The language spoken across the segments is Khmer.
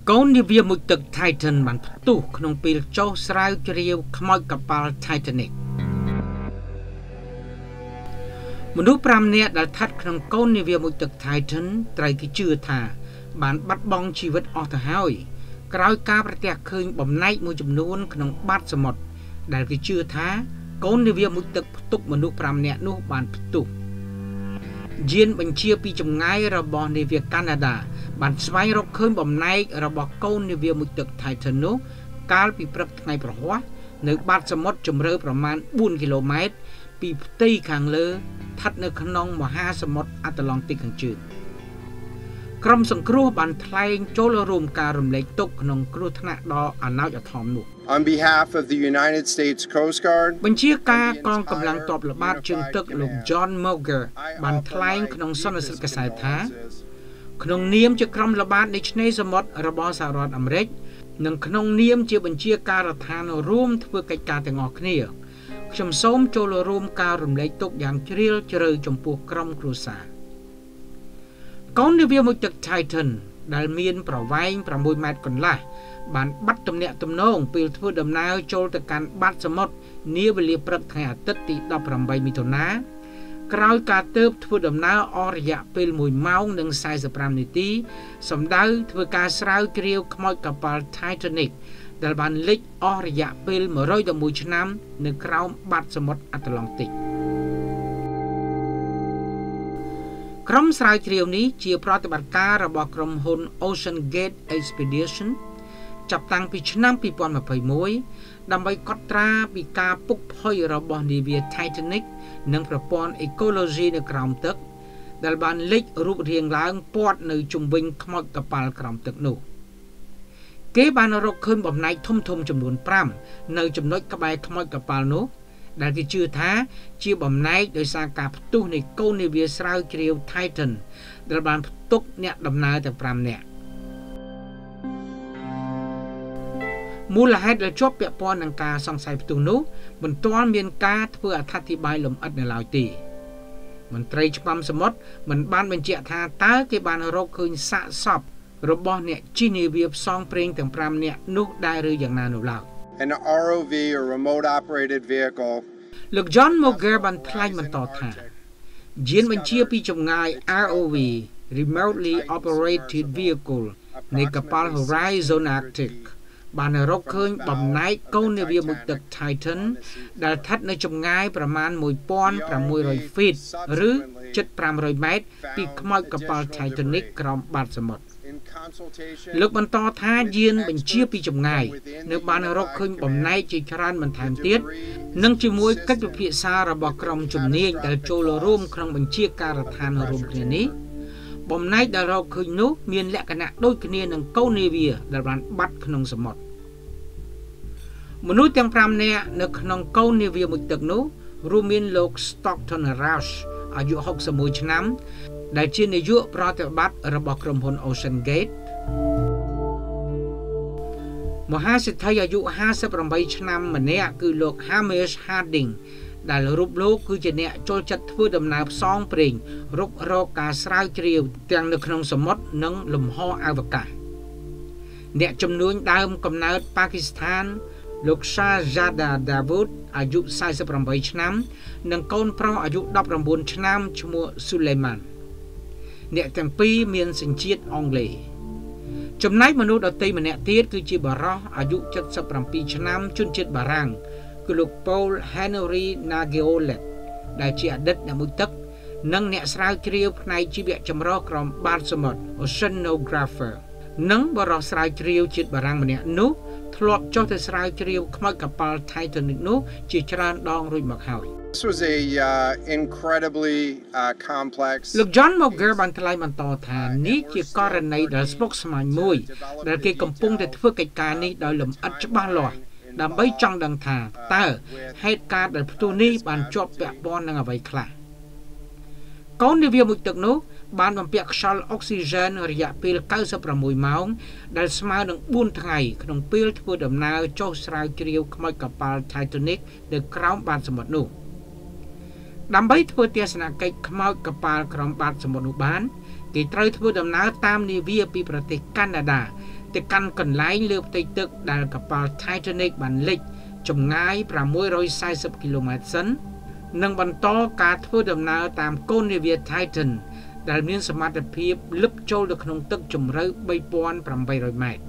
កូននាវាមួយទឹក Titan បានផ្ទុះក្នុងពេលចុះស្រាវជ្រាវខ្មោចកប៉ាល់ Titanic មនុស្ស5នាក់ដែលស្ថិតក្នុងកូននាវាមួយទឹក Titan ត្រូវគេជឿថាបានបាត់បង់ជីវិតអស់ទៅហើយក្រោយការប្រទះឃើញបំណែកមួយចំនួនក្នុងបាតសមុទ្រដែលគេជឿថាកូននាវាមួយទឹកផ្ទុកមនុស្ស5នាក់នោះបានផ្ទុះយានបញ្ជាពីចម្ងាយរបស់នាវាកាណាដាបានស្វែងរកឃើញបំណែករបស់កូននាវាមួយទឹក Titan នោះកាលពីព្រឹកថ្ងៃប្រហ័សនៅបាតសមុទ្រជម្រៅប្រមាណ4គីឡូម៉ែត្រពីផ្ទៃខាងលើស្ថិតនៅក្នុងមហាសមុទ្រអាត្លង់តិកខាងជើងក្រុមសង្គ្រោះបានថ្លែងចូលរួមការរំលែកទុក្ខក្នុងគ្រោះថ្នាក់ដ៏អនាចអធមនោះ On behalf of the United States Coast Guard បញ្ជាការកងកម្លាំងទ័ពល្បាតជើងទឹកលោក John Moger បានថ្លែងក្នុងសន្និសីទកាសែតថាក្នុងនាមជាក្រុមល្បាតនៃឆ្នេរសមុទ្ររបស់សហរដ្ឋអាមេរិកនិងក្នុងនាមជាបញ្ជាការដ្ឋានរួមធ្វើកិច្ចការទាំងអស់គ្នាខ្ញុំសូមចូលរួមការរំលែកទុក្ខយ៉ាងជ្រាលជ្រៅចំពោះក្រុមគ្រួសារកូននាវាមួយទឹក Titan ដែលមានប្រវែង6ម៉ែត្រកន្លះបានបាត់ទំនាក់ទំនងពេលធ្វើដំណើរចូលទៅកាន់បាតសមុទ្រនាវេលាព្រឹកថ្ងៃអាទិត្យទី18មិថុនាក្រោយការទើបធ្វើដំណើរអស់រយៈពេល1ម៉ោងនិង45នាទីសម្ដៅធ្វើការស្រាវជ្រាវខ្មោចកប៉ាល់ Titanic ដែលបានលិចអស់រយៈពេល111ឆ្នាំនៅក្រោមបាតសមុទ្រអាត្លង់តិកក្រុមស្រាវជ្រាវនេះជាប្រតិបត្តិការរបស់ក្រុមហ៊ុន Ocean Gate Expedition ចាប់តាំងពីឆ្នាំ2021ដើម្បីកត់ត្រាពីការពុកផុយរបស់នាវា Titanic និងប្រព័ន្ធអេកូឡូស៊ីនៅក្រោមទឹកដែលបានលេចរូបរាងឡើងព័ទ្ធនៅជុំវិញខ្មោចកប៉ាល់ក្រោមទឹកនោះគេបានរកឃើញបំណែកធំចំនួន5នៅចំណុចក្បែរខ្មោចកប៉ាល់នោះដែលគេជឿថាជាបំណែកដោយសារការផ្ទុះនៃកូននាវាស្រាវជ្រាវ Titan ដែលបានផ្ទុកអ្នកដំណើរទាំង5នាក់មូលហេតុដែលជាប់ពាក់ព័ន្ធនឹងការសង្ស័យផ្ទុះនោះមិនទាន់មានការធ្វើអត្ថាធិប្បាយលម្អិតនៅឡើយទេមន្ត្រីឆ្មាំសមុទ្រមិនបានបញ្ជាក់ថាតើគេបានរកឃើញសាកសពរបស់អ្នកជិះនាវាផ្សងព្រេងទាំង5នាក់នោះដែរឬយ៉ាងណានោះឡើយ An ROV or remote operated vehicle លោក John Moger បានថ្លែងបន្តថាយានបញ្ជាពីចម្ងាយ ROV remotely operated vehicle នៃកប៉ាល់ Horizon Arctic បានរកឃើញបំណែកកូននាវាមួយទឹក Titan ដែលស្ថិតនៅចម្ងាយប្រមាណ 1,600 feet ឬជិត500ម៉ែត្រពីខ្មោចកប៉ាល់ Titanic ក្រោមបាតសមុទ្រលោកបន្តថាយានបញ្ជាពីចម្ងាយនៅបានរកឃើញបំណែកជាច្រើនបន្ថែមទៀតនិងជាមួយកិច្ចពិភាក្សារបស់ក្រុមជំនាញដែលចូលរួមក្នុងបញ្ជាការដ្ឋានរួមគ្នានេះបំណែកដែលរកឃើញនោះមានលក្ខណៈដូចគ្នានឹងកូននាវាដែលបានបាត់ក្នុងសមុទ្រមនុស្សទាំង5នាក់នៅក្នុងកូននាវាមួយទឹកនោះរួមមានលោក Stockton Rush អាយុ61ឆ្នាំដែលជានាយកប្រតិបត្តិរបស់ក្រុមហ៊ុន Ocean Gate មហាសេដ្ឋីអាយុ58ឆ្នាំម្នាក់គឺលោក Hamish Harding ដែលរូបលោកគឺជាអ្នកចូលចិត្តធ្វើដំណើរផ្សងព្រេងរុករកការស្រាវជ្រាវទាំងនៅក្នុងសមុទ្រនិងលំហអវកាសអ្នកជំនួញដើមកំណើតប៉ាគីស្ថានលោក Shahzada Dawood អាយុ48ឆ្នាំនិងកូនប្រុសអាយុ19ឆ្នាំឈ្មោះ Suleimanអ្នកទាំងពីរមានសញ្ជាតិអង់គ្លេសចំណែកមនុស្សដទៃម្នាក់ទៀតគឺជាបារោះអាយុ77ឆ្នាំជនជាតិបារាំងគឺលោក Paul Henry Nageolet ដែលជាអតីតអ្នកមុជទឹកនិងអ្នកស្រាវជ្រាវផ្នែកជីវៈចម្រុះក្រោមបាតសមុទ្រ Oceanographer និងបារោះស្រាវជ្រាវជាតិបារាំងម្នាក់នោះធ្លាប់ចុះទៅស្រាវជ្រាវខ្មោចកប៉ាល់ Titanic នោះជាច្រើនដងរួចមកហើយ This was a incredibly complex លោក John Moger បានថ្លែងបន្តថានេះជាករណីដែលស្មុគស្មាញមួយដែលគេកំពុងតែធ្វើកិច្ចការនេះដោយលម្អិតច្បាស់លាស់ដើម្បីចង់ដឹងថាតើហេតុការណ៍ដែលផ្ទុះនេះបានជាប់ពាក់ព័ន្ធនឹងអ្វីខ្លះកូននាវាមួយទឹកនោះបានបំពាក់ខ្យល់អុកស៊ីហ្សែនរយៈពេល96ម៉ោងដែលស្មើនឹង4ថ្ងៃក្នុងពេលធ្វើដំណើរចុះស្រាវជ្រាវខ្មោចកប៉ាល់ Titanic នៅក្រោមបាតសមុទ្រនោះដើម្បីធ្វើទស្សនកិច្ចខ្មោចកប៉ាល់ក្រោមបាតសមុទ្រនោះបានគេត្រូវធ្វើដំណើរតាមនាវាពីប្រទេសកាណាដាទៅកាន់កន្លែងលើផ្ទៃទឹកដែលកប៉ាល់ Titanic បានលិចចម្ងាយ640គីឡូម៉ែត្រសិននិងបន្តការធ្វើដំណើរតាមកូននាវា Titan ដែលមានសមត្ថភាពលឹបចូលទៅក្នុងទឹកជម្រៅ 3,800 ម៉ែត្រ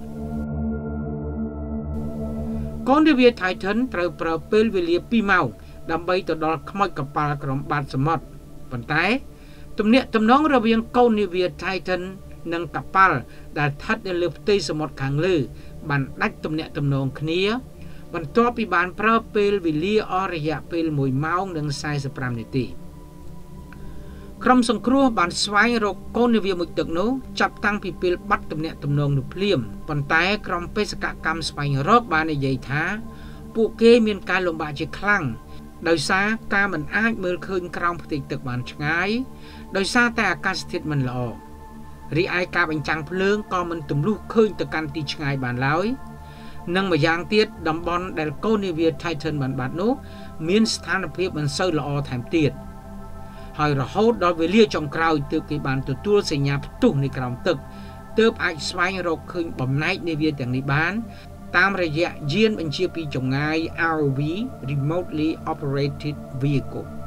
កូននាវា Titan ត្រូវប្រើពេលវេលា2ម៉ោងដើម្បីទៅដល់ខ្មោចកប៉ាល់ក្រោមបាតសមុទ្រប៉ុន្តែទំនាក់ទំនងរវាងកូននាវា Titan និងកប៉ាល់ដែលស្ថិតនៅលើផ្ទៃសមុទ្រខាងលើបានដាច់ទំនាក់ទំនងគ្នាបន្ទាប់ពីបានប្រើពេលវេលាអស់រយៈពេល1ម៉ោងនិង45នាទីក្រុមសង្គ្រោះបានស្វែងរកកូននាវាមុជទឹកនោះចាប់តាំងពីពេលបាត់ទំនាក់ទំនងនោះភ្លាមប៉ុន្តែក្រុមបេសកកម្មស្វែងរកបាននិយាយថាពួកគេមានការលំបាកជាខ្លាំងដោយសារការមិនអាចមើលឃើញក្រោមផ្ទៃទឹកបានឆ្ងាយដោយសារតែអាកាសធាតុមិនល្អរីឯការបញ្ចាំងភ្លើងក៏មិនទម្លុះឃើញទៅកាន់ទីឆ្ងាយបានឡើយនិងម្យ៉ាងទៀតតំបន់ដែលកូននាវា Titan បានបាត់នោះមានស្ថានភាពមិនសូវល្អថែមទៀតហើយរហូតដល់វេលាចុងក្រោយទើបគេបានទទួលសញ្ញាផ្ទុះនៅក្រោមទឹកទើបអាចស្វែងរកឃើញបំណែកនាវាទាំងនេះបានតាមរយៈយានបញ្ជាពីចម្ងាយ ROV Remotely Operated Vehicle